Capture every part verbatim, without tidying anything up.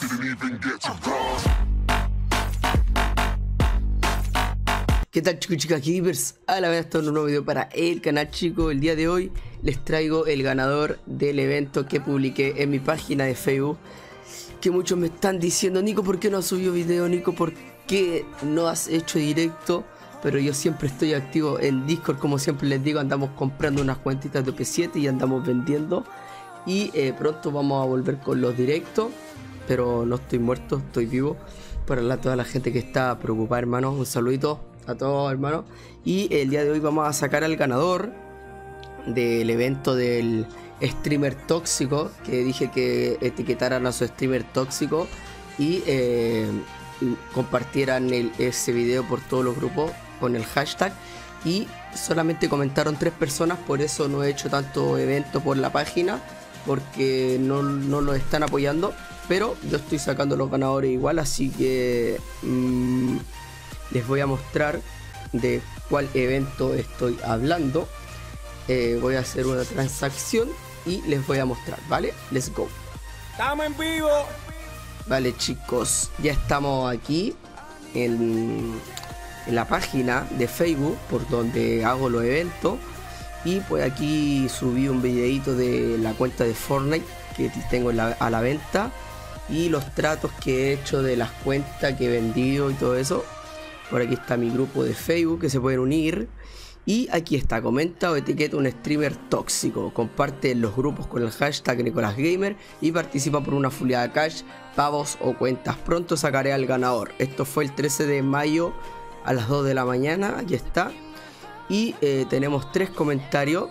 ¿Qué tal, chicos y chicas gamers? A la vez esto en un nuevo video para el canal, chicos. El día de hoy les traigo el ganador del evento que publiqué en mi página de Facebook. Que muchos me están diciendo: Nico, ¿por qué no has subido video? Nico, ¿por qué no has hecho directo? Pero yo siempre estoy activo en Discord, como siempre les digo. Andamos comprando unas cuentitas de O P siete y andamos vendiendo. Y eh, pronto vamos a volver con los directos. Pero no estoy muerto, estoy vivo. Para a toda la gente que está preocupada, hermano, un saludito a todos, hermano. Y el día de hoy vamos a sacar al ganador del evento del streamer tóxico, que dije que etiquetaran a su streamer tóxico y eh, compartieran el, ese video por todos los grupos con el hashtag. Y solamente comentaron tres personas, por eso no he hecho tanto evento por la página, porque no, no lo están apoyando. Pero yo estoy sacando los ganadores igual, así que mmm, les voy a mostrar de cuál evento estoy hablando. Eh, voy a hacer una transacción y les voy a mostrar, ¿vale? Let's go. ¡Estamos en vivo! Vale, chicos, ya estamos aquí en, en la página de Facebook por donde hago los eventos. Y pues aquí subí un videito de la cuenta de Fortnite que tengo la, a la venta. Y los tratos que he hecho de las cuentas que he vendido y todo eso. Por aquí está mi grupo de Facebook que se pueden unir. Y aquí está, comenta o etiqueta un streamer tóxico. Comparte en los grupos con el hashtag NicolasGamer y participa por una fuleada cash, pavos o cuentas. Pronto sacaré al ganador. Esto fue el trece de mayo a las dos de la mañana. Aquí está. Y eh, tenemos tres comentarios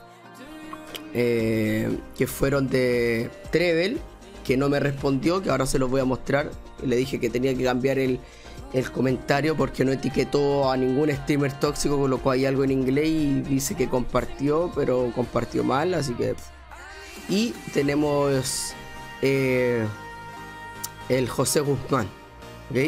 eh, que fueron de Trevel, que no me respondió, que ahora se los voy a mostrar. Le dije que tenía que cambiar el, el comentario porque no etiquetó a ningún streamer tóxico, colocó ahí algo en inglés y dice que compartió, pero compartió mal, así que... Y tenemos eh, el José Guzmán, ¿ok?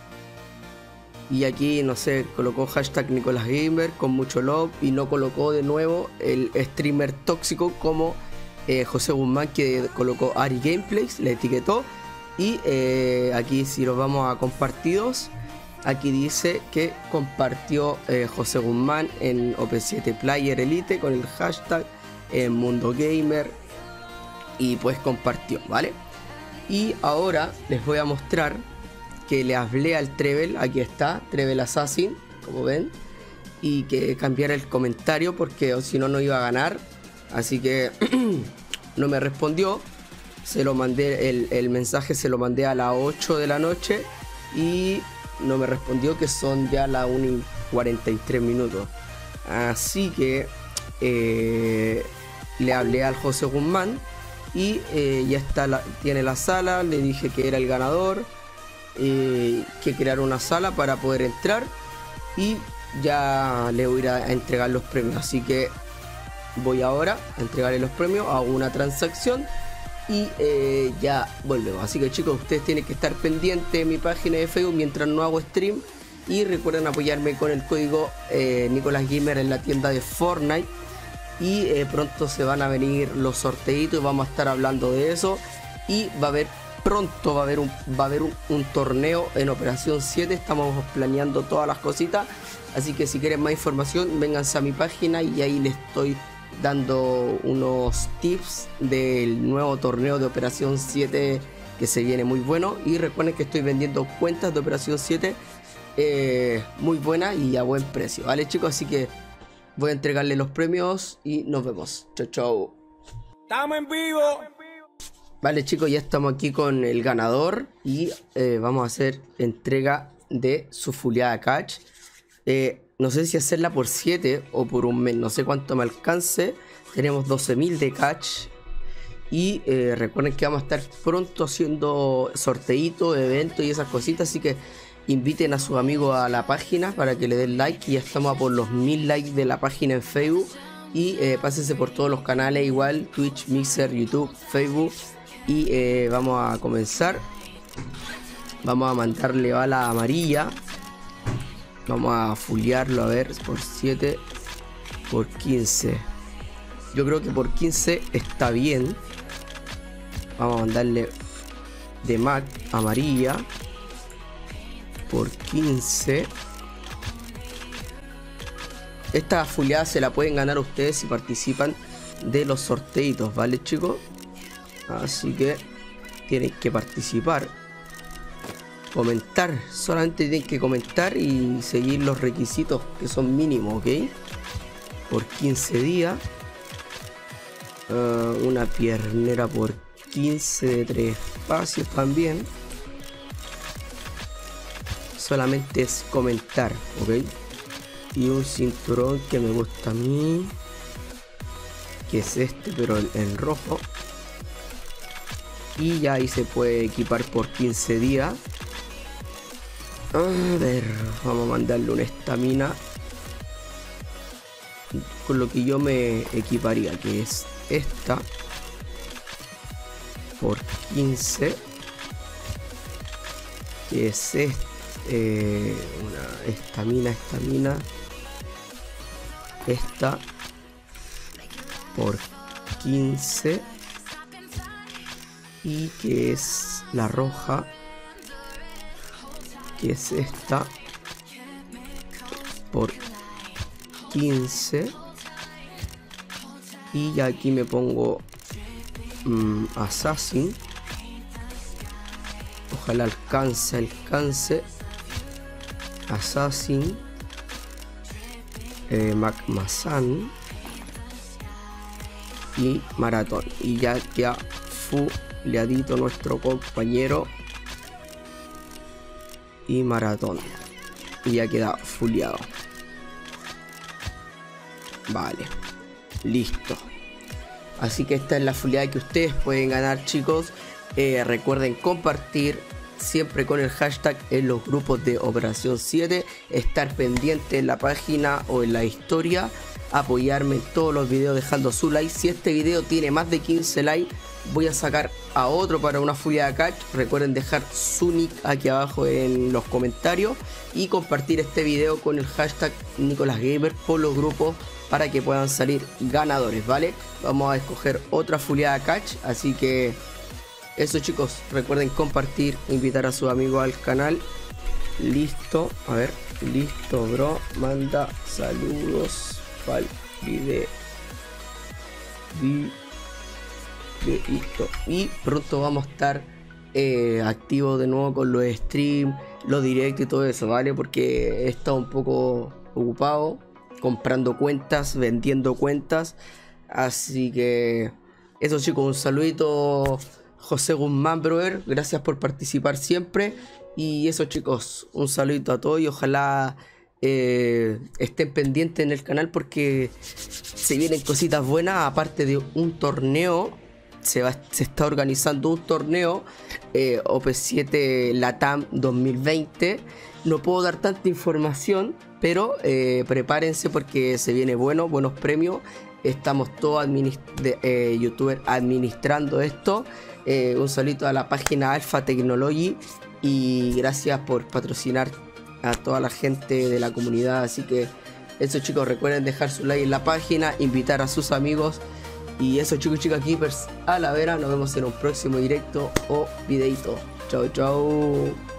Y aquí, no sé, colocó hashtag NicolasGamer con mucho love y no colocó de nuevo el streamer tóxico como... Eh, José Guzmán, que colocó Ari Gameplays, le etiquetó. Y eh, aquí, si los vamos a compartidos, aquí dice que compartió eh, José Guzmán en O P siete Player Elite con el hashtag eh, Mundo Gamer. Y pues compartió, ¿vale? Y ahora les voy a mostrar que le hablé al Trevel. Aquí está, Trevel Assassin, como ven. Y que cambiara el comentario porque si no, no iba a ganar. Así que no me respondió. Se lo mandé, el, el mensaje se lo mandé a las ocho de la noche y no me respondió, que son ya las una y cuarenta y tres minutos. Así que eh, le hablé al José Guzmán y eh, ya está, la, tiene la sala. Le dije que era el ganador, eh, que crear una sala para poder entrar y ya le voy a ir a entregar los premios. Así que voy ahora a entregarle los premios, hago una transacción y eh, ya volvemos. Así que, chicos, ustedes tienen que estar pendientes de mi página de Facebook mientras no hago stream. Y recuerden apoyarme con el código eh, NicolasGamer en la tienda de Fortnite. Y eh, pronto se van a venir los sorteitos y vamos a estar hablando de eso. Y va a haber pronto, va a haber un, va a haber un, un torneo en Operación siete. Estamos planeando todas las cositas. Así que si quieren más información, vénganse a mi página y ahí les estoy dando unos tips del nuevo torneo de Operación siete que se viene muy bueno. Y recuerden que estoy vendiendo cuentas de Operación siete eh, muy buenas y a buen precio, ¿vale, chicos? Así que voy a entregarle los premios y nos vemos. Chau, chau. ¡Estamos en vivo! Vale, chicos, ya estamos aquí con el ganador y eh, vamos a hacer entrega de su fuleada catch. Eh, No sé si hacerla por siete o por un mes, no sé cuánto me alcance. Tenemos doce mil de catch. Y eh, recuerden que vamos a estar pronto haciendo sorteitos, eventos y esas cositas. Así que inviten a sus amigos a la página para que le den like. Y ya estamos a por los mil likes de la página en Facebook. Y eh, pásense por todos los canales igual: Twitch, Mixer, YouTube, Facebook. Y eh, vamos a comenzar. Vamos a mandarle bala amarilla. Vamos a fulearlo, a ver, por siete, por quince. Yo creo que por quince está bien. Vamos a mandarle de Mac amarilla por quince. Esta fuleada se la pueden ganar ustedes si participan de los sorteitos, ¿vale, chicos? Así que tienen que participar, comentar, solamente tienen que comentar y seguir los requisitos que son mínimos, ¿ok? Por quince días. Uh, una piernera por quince de tres espacios también. Solamente es comentar, ¿ok? Y un cinturón que me gusta a mí, que es este, pero en, en rojo. Y ya ahí se puede equipar por quince días. A ver, vamos a mandarle una estamina con lo que yo me equiparía, que es esta por quince, que es este, eh, una estamina, estamina, esta por quince, y que es la roja, que es esta por quince. Y ya aquí me pongo um, Assassin. Ojalá alcance, alcance. Assassin. Eh, Macmazán. Y Maratón. Y ya queda fuleadito nuestro compañero. Y Maratón. Y ya queda fuleado. Vale. Listo. Así que esta es la fuleada que ustedes pueden ganar, chicos. Eh, recuerden compartir siempre con el hashtag en los grupos de Operación siete. Estar pendiente en la página o en la historia. Apoyarme en todos los videos dejando su like. Si este video tiene más de quince likes, voy a sacar a otro para una fuleada catch. Recuerden dejar su nick aquí abajo en los comentarios. Y compartir este video con el hashtag NicolasGamer por los grupos, para que puedan salir ganadores, ¿vale? Vamos a escoger otra fuleada catch, así que eso, chicos, recuerden compartir, invitar a sus amigos al canal. Listo, a ver, listo, bro, manda saludos para el video. Videito. Y pronto vamos a estar eh, activos de nuevo con los streams, los directos y todo eso, ¿vale? Porque he estado un poco ocupado comprando cuentas, vendiendo cuentas. Así que eso, chicos, un saludito José Guzmán, brother, gracias por participar siempre. Y eso, chicos, un saludito a todos y ojalá eh, estén pendientes en el canal porque se vienen cositas buenas. Aparte de un torneo, se, va, se está organizando un torneo eh, O P siete Latam dos mil veinte. No puedo dar tanta información, pero eh, prepárense porque se viene bueno, buenos premios. Estamos todos administ de, eh, youtubers administrando esto. Eh, un saludo a la página Alpha Technology y gracias por patrocinar a toda la gente de la comunidad. Así que eso, chicos, recuerden dejar su like en la página, invitar a sus amigos. Y eso, chicos y chicas keepers, a la vera. Nos vemos en un próximo directo o videito. Chao, chao.